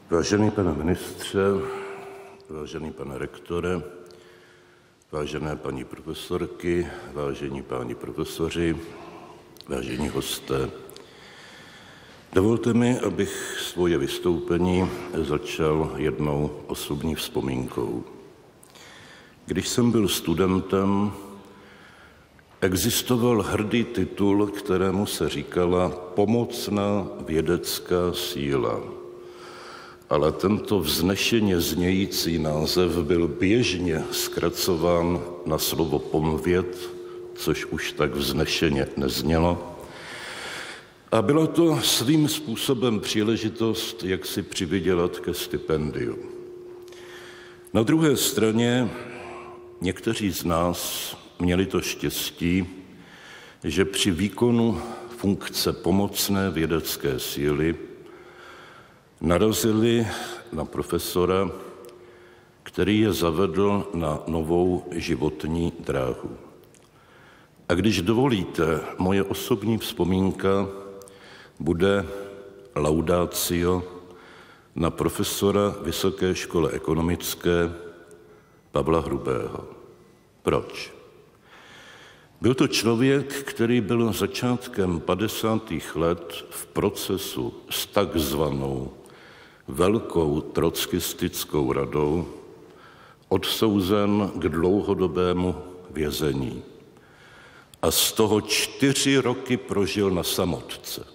Vážený pane ministře, vážený pane rektore, vážené paní profesorky, vážení páni profesoři, vážení hosté, dovolte mi, abych svoje vystoupení začal jednou osobní vzpomínkou. Když jsem byl studentem, existoval hrdý titul, kterému se říkala pomocná vědecká síla. Ale tento vznešeně znějící název byl běžně zkracován na slovo pomvěd, což už tak vznešeně neznělo. A byla to svým způsobem příležitost, jak si přivydělat ke stipendiu. Na druhé straně někteří z nás měli to štěstí, že při výkonu funkce pomocné vědecké síly narazili na profesora, který je zavedl na novou životní dráhu. A když dovolíte, moje osobní vzpomínka bude laudatio na profesora Vysoké školy ekonomické Pavla Hrubého. Proč? Byl to člověk, který byl začátkem 50. let v procesu s takzvanou Velkou trockistickou radou odsouzen k dlouhodobému vězení. A z toho 4 roky prožil na samotce.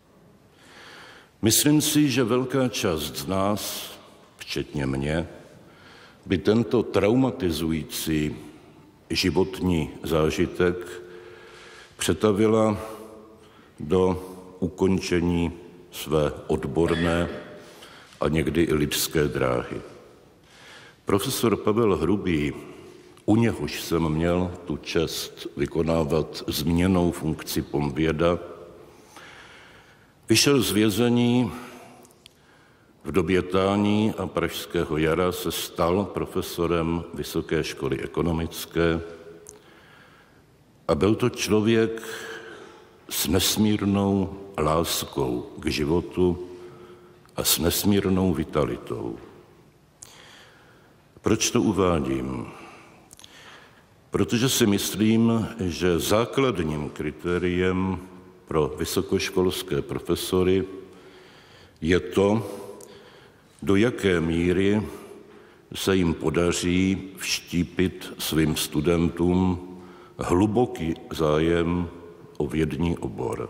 Myslím si, že velká část z nás, včetně mě, by tento traumatizující životní zážitek přetavila do ukončení své odborné a někdy i lidské dráhy. Profesor Pavel Hrubý, u něhož jsem měl tu čest vykonávat zmíněnou funkci pomvěda, vyšel z vězení v době Tání a Pražského jara, se stal profesorem Vysoké školy ekonomické a byl to člověk s nesmírnou láskou k životu a s nesmírnou vitalitou. Proč to uvádím? Protože si myslím, že základním kritériem pro vysokoškolské profesory je to, do jaké míry se jim podaří vštípit svým studentům hluboký zájem o vědní obor.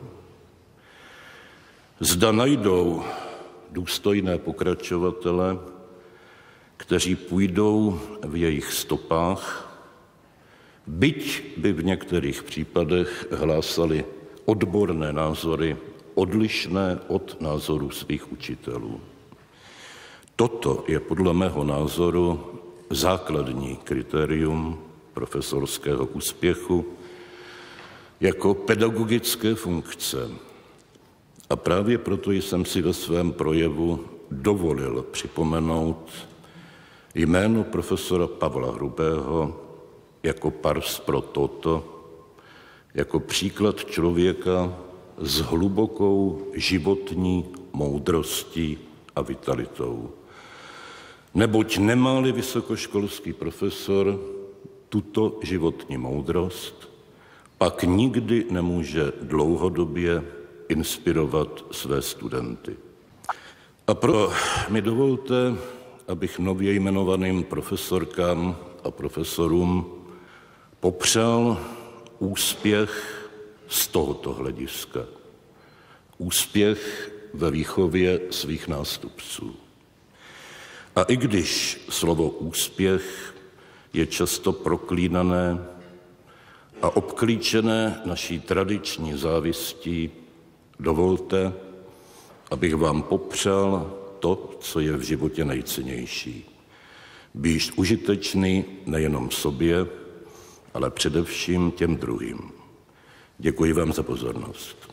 Zda najdou důstojné pokračovatele, kteří půjdou v jejich stopách, byť by v některých případech hlásali odborné názory odlišné od názorů svých učitelů. Toto je podle mého názoru základní kritérium profesorského úspěchu jako pedagogické funkce. A právě proto jsem si ve svém projevu dovolil připomenout jméno profesora Pavla Hrubého jako pars pro toto, jako příklad člověka s hlubokou životní moudrostí a vitalitou. Neboť nemá-li vysokoškolský profesor tuto životní moudrost, pak nikdy nemůže dlouhodobě inspirovat své studenty. A proto mi dovolte, abych nově jmenovaným profesorkám a profesorům popřál úspěch z tohoto hlediska. Úspěch ve výchově svých nástupců. A i když slovo úspěch je často proklínané a obklíčené naší tradiční závistí, dovolte, abych vám popřál to, co je v životě nejcennější. Být užitečný nejenom sobě, ale především těm druhým. Děkuji vám za pozornost.